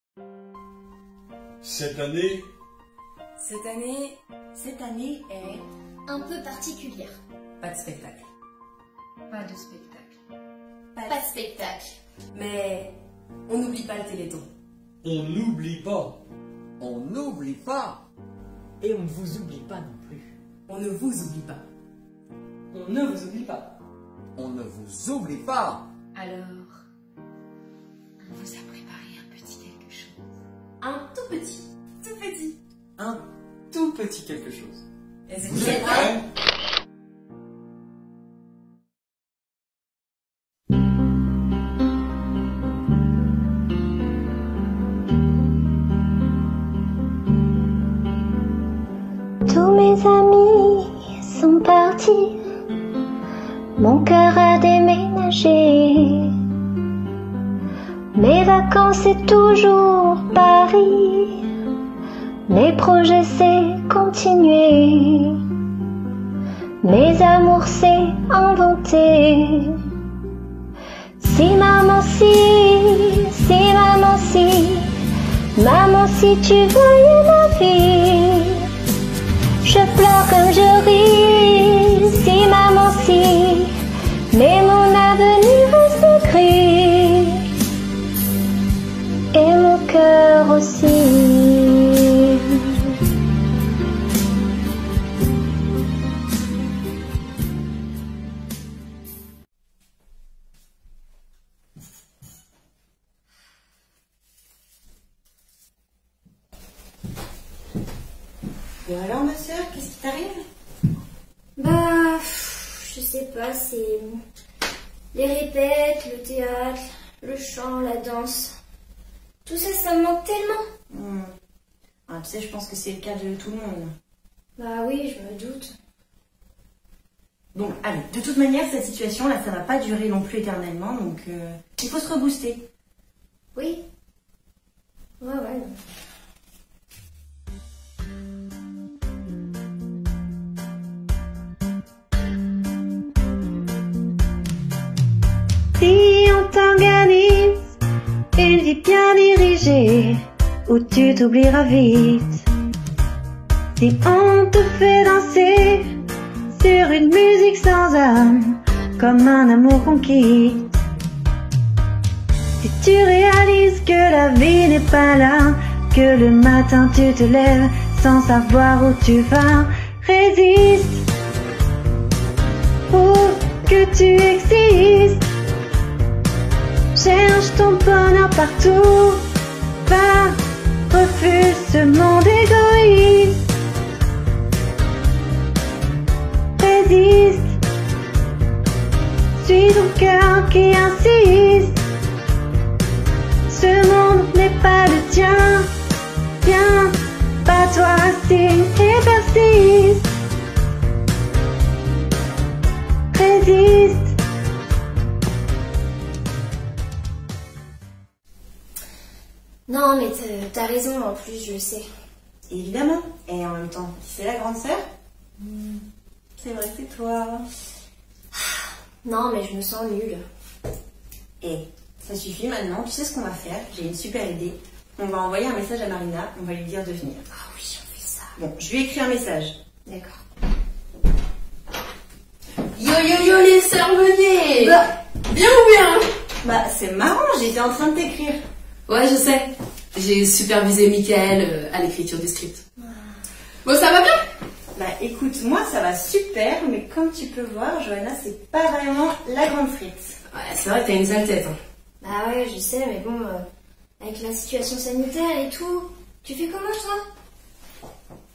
Cette année est un peu particulière. pas de spectacle. Pas de spectacle. Pas de spectacle. Mais on n'oublie pas le Téléthon. on n'oublie pas. On n'oublie pas. Et on ne vous oublie pas non plus. On ne vous oublie pas. On ne vous oublie pas. On ne vous oublie pas. Alors, on vous a préparé un petit quelque chose. Un tout petit. Tout petit. Un tout petit quelque chose. Et Vous êtes prêts? Tous mes amis sont partis, mon cœur a déménagé. Mes vacances c'est toujours Paris, mes projets c'est continuer, mes amours c'est inventer. Si maman si tu voyais ma vie, je pleure comme je ris, si maman si, mais mon avenir reste gris, et mon cœur aussi. Et alors ma sœur, qu'est-ce qui t'arrive? Bah, je sais pas, c'est les répètes, le théâtre, le chant, la danse. Tout ça, ça me manque tellement. Ah, tu sais, je pense que c'est le cas de tout le monde. Bah oui, je me doute. Bon, allez, de toute manière, cette situation-là, ça va pas durer non plus éternellement, donc il faut se rebooster. Oui. Ouais. Si on t'organise une vie bien dirigée, où tu t'oublieras vite. Si on te fait danser sur une musique sans âme, comme un amour qu'on quitte. Si tu réalises que la vie n'est pas là, que le matin tu te lèves sans savoir où tu vas, résiste, prouve que tu existes. Cherche ton bonheur partout, va, refuse ce monde égoïste. Résiste, suis ton cœur qui insiste. Ce monde n'est pas le tien, viens, bats-toi, signe et persiste. Résiste. Non, mais t'as raison, en plus, je le sais. Évidemment. Et en même temps, c'est la grande sœur. C'est vrai, c'est toi. Non, mais je me sens nulle. Et ça suffit maintenant, tu sais ce qu'on va faire? J'ai une super idée. On va envoyer un message à Marina, on va lui dire de venir. Ah oui, on fait ça. Bon, je lui écris un message. D'accord. Yo les sœurs, venez. Bien ou bien? Bah, c'est marrant, j'étais en train de t'écrire. Ouais, je sais. J'ai supervisé Mickaël à l'écriture du script. Bon, ça va bien? Bah, écoute, moi ça va super, mais comme tu peux voir, Johanna, c'est pas vraiment la grande frite. Ouais, c'est vrai que t'as une sale tête. Hein. Bah ouais, je sais, mais bon, avec la situation sanitaire et tout, tu fais comment, toi?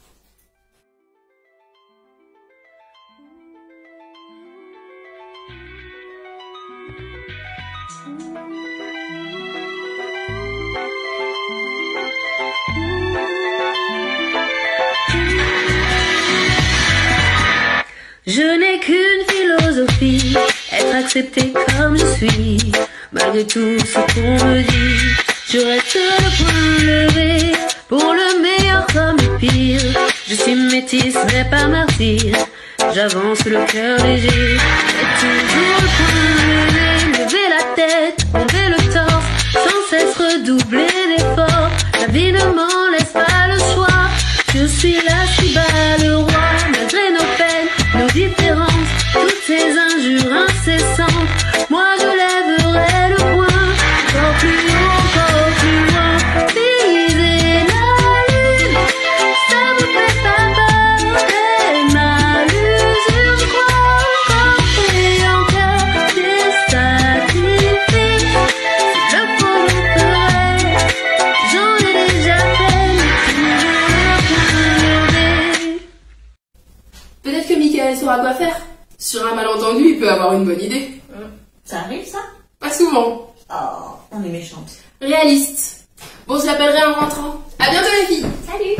Je n'ai qu'une philosophie, être accepté comme je suis. Malgré tout ce qu'on me dit, je reste le point levé, pour le meilleur comme le pire. Je suis métisse mais pas martyr, j'avance le cœur léger. Et toujours le point levé, lever la tête, lever le torse, sans cesse redoubler d'efforts. La vie ne m'en laisse pas le choix. Je suis là, si bas le roi. Malgré nos peines, nos différences, toutes ces injures incessantes, moi je lèverai le poing. Encore plus haut, encore plus loin. Viser la lune, ça vous fait pas peur. Et ma l'usure, je crois encore et encore des sacrifices. Si le fond nous ferait, j'en ai déjà fait, mais toujours le point levé. Peut-être que Michael saura quoi faire. Sur un malentendu, il peut avoir une bonne idée. Ça arrive, ça? Pas souvent. Oh, on est méchante. Réaliste. Bon, je l'appellerai en rentrant. À bientôt les filles. Salut.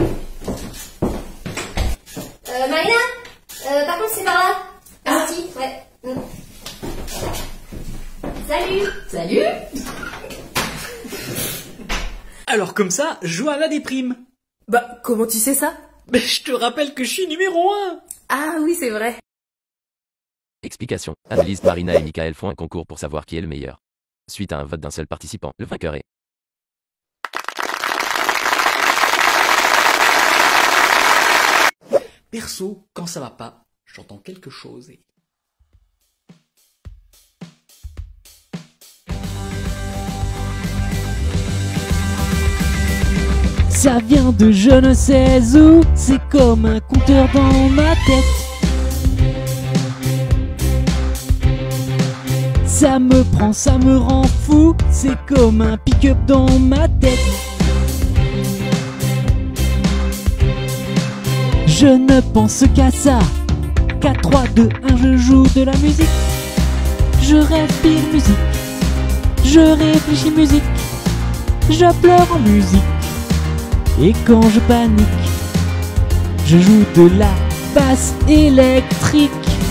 Marina, par contre c'est par là. Ah si, ouais. Salut. Salut. Alors comme ça, Johanna déprime. Bah, comment tu sais ça? Mais je te rappelle que je suis numéro 1. Ah oui, c'est vrai. Explication. Analyse. Marina et Michael font un concours pour savoir qui est le meilleur. Suite à un vote d'un seul participant, le vainqueur est... Perso, quand ça va pas, j'entends quelque chose et... Ça vient de je ne sais où, c'est comme un compteur dans ma tête. Ça me prend, ça me rend fou, c'est comme un pick-up dans ma tête. Je ne pense qu'à ça, qu'à 3, 2, 1, je joue de la musique. Je respire musique, je réfléchis musique, je pleure en musique. Et quand je panique, je joue de la basse électrique.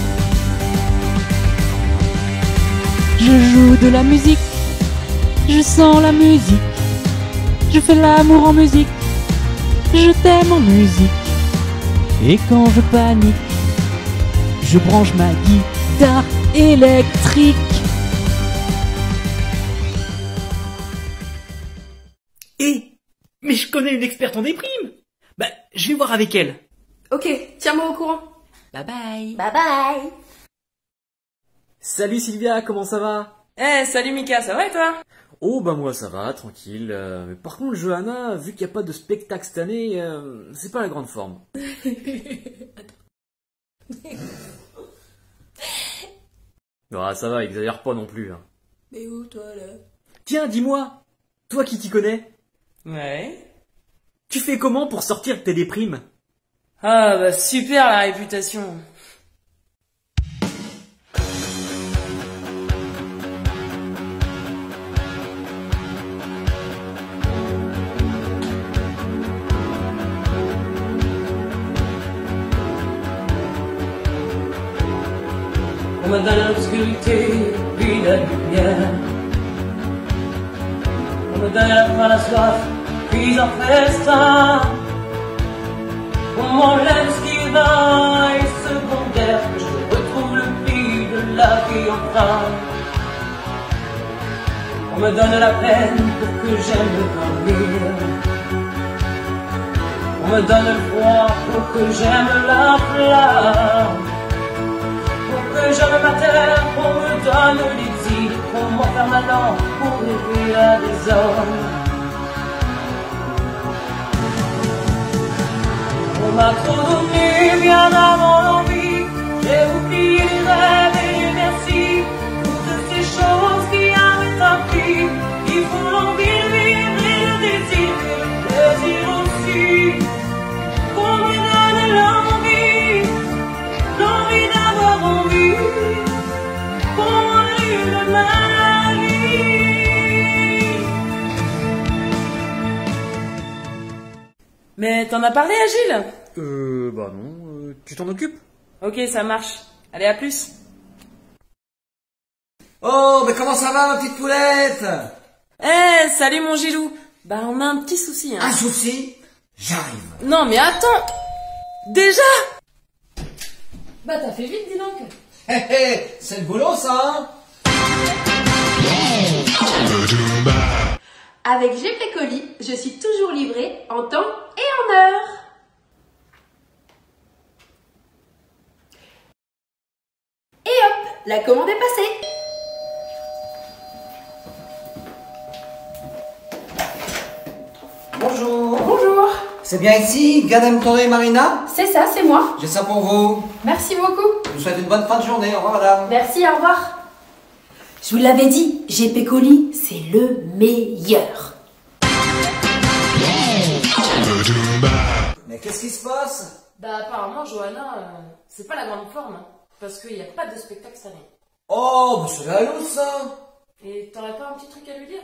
Je joue de la musique, je sens la musique, je fais l'amour en musique, je t'aime en musique. Et quand je panique, je branche ma guitare électrique. Mais je connais une experte en déprime. Bah, je vais voir avec elle. Ok, tiens-moi au courant. Bye bye. Bye bye. Salut Sylvia, comment ça va? Salut Mika, ça va et toi? Oh bah moi ça va, tranquille. Mais par contre Johanna, vu qu'il n'y a pas de spectacle cette année, c'est pas la grande forme. Ah ça va, exagère pas non plus. Hein. Mais où toi là? Tiens, dis-moi, toi qui t'y connais, Ouais. tu fais comment pour sortir de tes déprimes? Ah bah super la réputation. On me donne l'obscurité, puis la lumière. On me donne la faim, la soif, puis un festin. On m'enlève ce qui va et secondaire, que je retrouve le prix de la vie enfin. On me donne la peine pour que j'aime dormir. On me donne le froid pour que j'aime la flamme. Pour que j'aime ma terre, on me donne l'exil, on m'enferme maintenant pour rêver à des hommes. On m'a trop donné bien avant l'envie, j'ai oublié les rêves et les merci, toutes ces choses qui avaient un prix, il faut l'envie de vivre et le désir, le plaisir aussi. Qu'on me donne l'envie, l'envie d'avoir envie, pour moi une maladie. Mais t'en as parlé à Gilles? Bah non, tu t'en occupes? Ok, ça marche. Allez, à plus. Oh, mais comment ça va, ma petite poulette? Salut mon Gilou. Bah, on a un petit souci, hein. Un souci? J'arrive. Non, mais attends. Déjà? Bah t'as fait vite, dis donc. Hé hé, c'est le boulot, ça, hein? Avec GP Colis, je suis toujours livrée en temps et en heure. Et hop, la commande est passée. Bonjour. Bonjour. C'est bien ici, Gadem Toré et Marina? C'est ça, c'est moi. J'ai ça pour vous. Merci beaucoup. Je vous souhaite une bonne fin de journée. Au revoir, madame. Merci, au revoir. Je vous l'avais dit, GP Colis, c'est le meilleur. Mais qu'est-ce qui se passe? Bah apparemment Johanna, c'est pas la grande forme, hein, parce qu'il n'y a pas de spectacle cette année. Oh, bah c'est la loose, ça. Et t'aurais pas un petit truc à lui dire?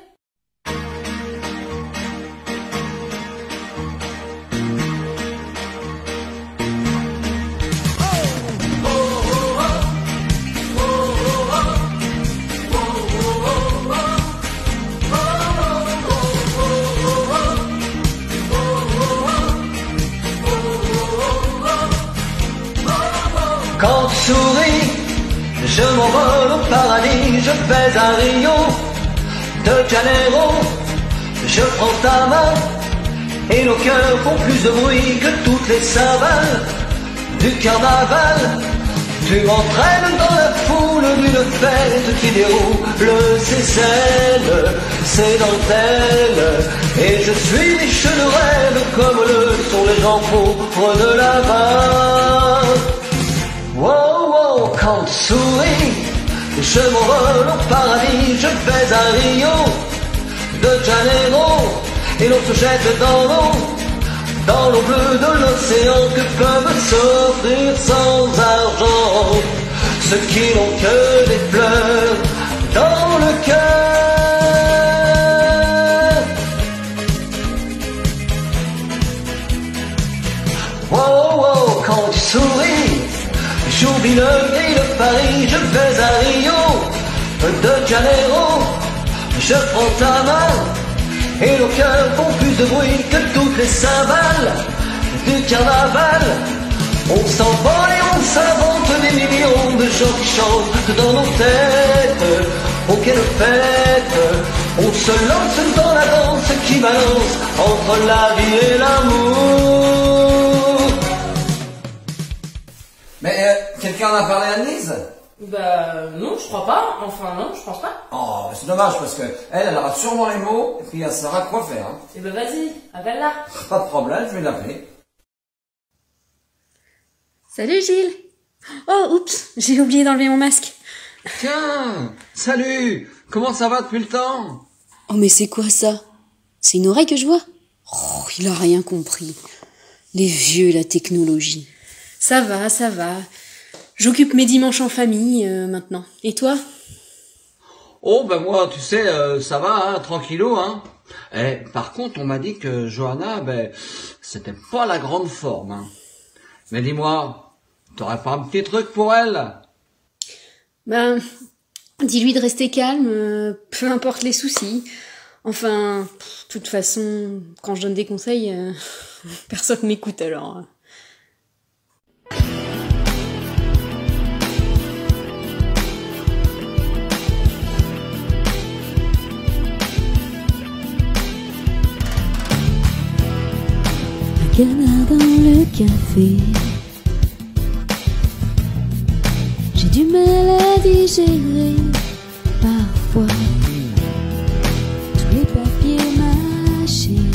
Quand tu souris, je m'envole au paradis, je vais à Rio de Janeiro, je prends ta main et nos cœurs font plus de bruit que toutes les cymbales du carnaval. Tu m'entraînes dans la foule d'une fête qui déroule ses scènes, ses dentelles, et je suis riche de rêve comme le sont les gens pauvres de là-bas. Wow, wow, quand tu souris, je m'envole au paradis, je vais à Rio de Janeiro, et l'on se jette dans l'eau bleue de l'océan, que peuvent s'offrir sans argent ceux qui n'ont que des fleurs dans le cœur. Wow, wow, quand tu souris, j'oublie le gris de Paris, je vais à Rio de Janeiro, je prends ta main et nos cœurs font plus de bruit que toutes les cymbales du carnaval. On s'envole et on s'invente des millions de gens qui chantent dans nos têtes. Oh quelle fête, on se lance dans la danse qui balance entre la vie et l'amour. Mais quelqu'un en a parlé à Annelise? Bah non, je crois pas, enfin non, je pense pas. Oh, c'est dommage parce que elle aura sûrement les mots et puis elle saura quoi faire. Hein. Et bah vas-y, appelle-la. Pas de problème, je vais l'appeler. Salut Gilles. Oh, oups, j'ai oublié d'enlever mon masque. Tiens, salut. Comment ça va depuis le temps? Oh mais c'est quoi ça? C'est une oreille que je vois? Oh, il a rien compris. Les vieux et la technologie. Ça va, ça va. J'occupe mes dimanches en famille maintenant. Et toi? Oh ben moi, tu sais, ça va, hein, tranquillou, hein. Eh, par contre, on m'a dit que Johanna, ben, c'était pas la grande forme. Hein. Mais dis-moi, t'aurais pas un petit truc pour elle? Ben, dis-lui de rester calme, peu importe les soucis. Enfin, de toute façon, quand je donne des conseils, personne m'écoute alors. Canard dans le café, j'ai du mal à digérer parfois tous les papiers mâchés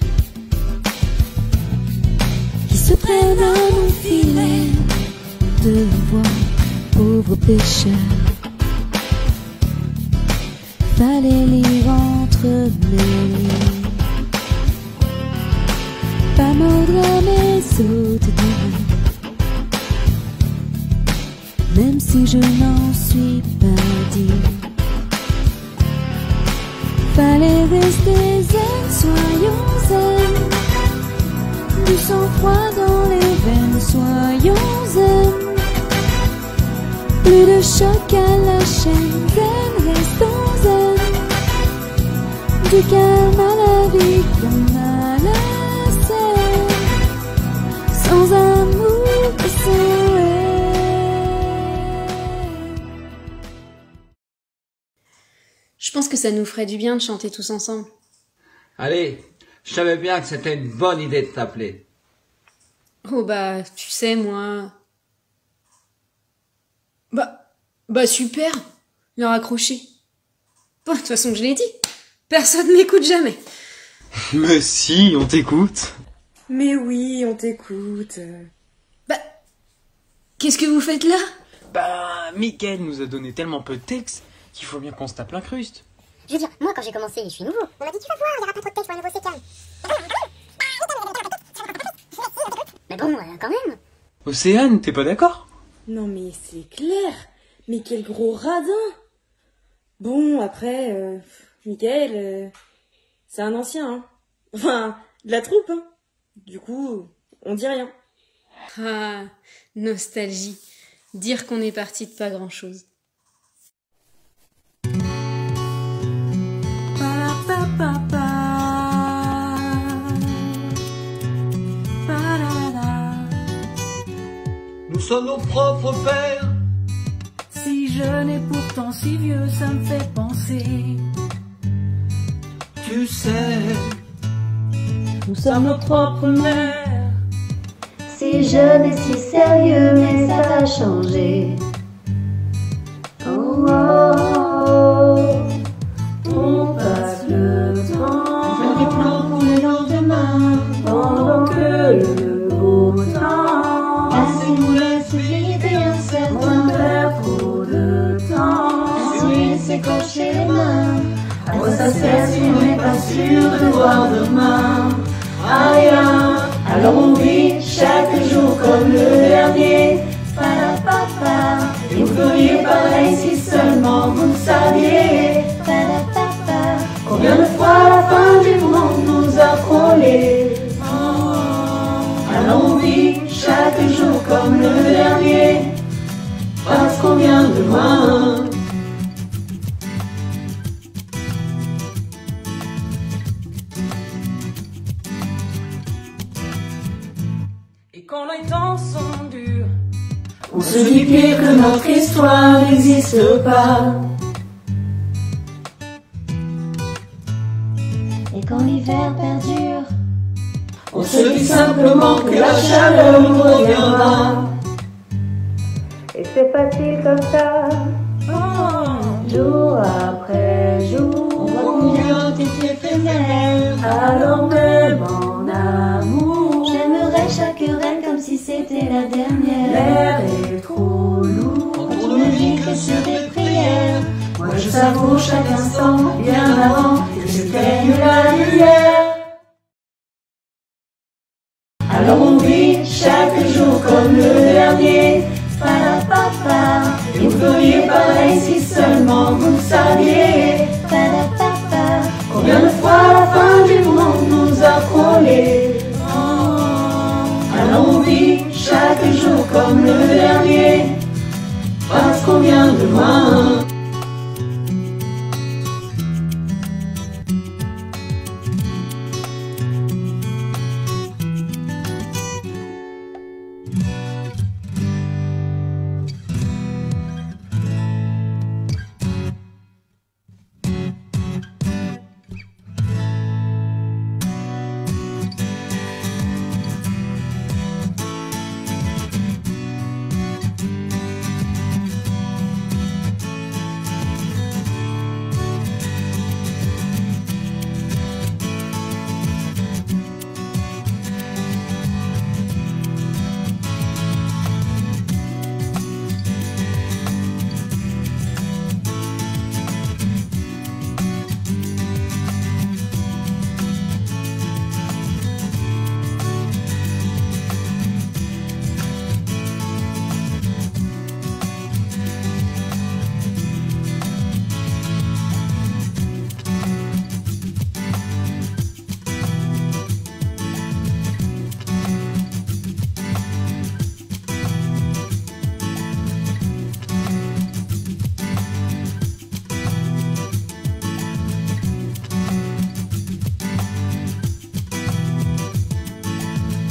qui se prennent à mon filet de voix, pauvre pécheur. Fallait lire entre mes lignes, pas mordre à mes os de demain, même si je n'en suis pas digne. Fallait rester zen, soyons zen, du sang-froid dans les veines, soyons zen, plus de choc à la chaîne, zen, restons zen, du calme à la vie comme à la sans amour et sans haine. Je pense que ça nous ferait du bien de chanter tous ensemble. Allez, je savais bien que c'était une bonne idée de t'appeler. Oh bah, tu sais, moi... Bah super, il a raccroché. Bon, de toute façon, je l'ai dit, personne m'écoute jamais. Mais si, on t'écoute. Mais oui, on t'écoute. Bah, qu'est-ce que vous faites là? Bah, Mickaël nous a donné tellement peu de texte qu'il faut bien qu'on se tape l'incruste. Je veux dire, moi quand j'ai commencé, je suis nouveau. On m'a dit, tu vas voir, il n'y aura pas trop de texte pour un nouveau sécam. Mais bon, quand même. Océane, t'es pas d'accord? Non mais c'est clair. Mais quel gros radin. Bon, après, Mickaël, c'est un ancien, hein. Enfin, de la troupe, hein. Du coup, on dit rien. Ah, nostalgie. Dire qu'on est parti de pas grand-chose. Nous sommes nos propres pères. Si jeune et pourtant si vieux, ça me fait penser. Tu sais, nous sommes nos propres mères. Si jeune et si sérieux, mais ça va changer. Oh, oh, oh. On passe le temps à faire des plans pour le lendemain, pendant que le beau temps ainsi nous laisse vivre incertain. On perd trop de temps, ainsi s'écorcher les mains. À quoi ça sert si on n'est pas sûr de voir demain? Rien. Alors on vit chaque jour comme le dernier. Padapapa. Et vous feriez pareil si seulement vous le saviez. Padapapa. Combien de fois la fin du monde nous a frôlés? Alors on vit chaque jour comme le dernier, parce qu'on vient de loin. Et quand les temps sont durs, On se dit pire que notre histoire n'existe pas. Et quand l'hiver perdure, on se dit simplement que la chaleur nous reviendra. Et c'est facile comme ça, jour après jour. On voit combien tout est éphémère. Alors même en amour, j'aimerais chaque reine comme si c'était la dernière. L'air est trop lourd, on ne vit que sur des prières. Moi je savoure chaque instant, bien avant que j'éteigne la lumière. Alors on vit chaque jour comme le dernier. Padapapa. Et vous feriez pareil si seulement vous le saviez. Padapapa. Combien de fois la fin du monde nous a frôlés? Alors on vit chaque jour comme le dernier, parce qu'on vient de loin.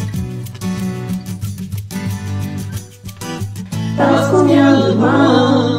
Parce qu'on vient de loin.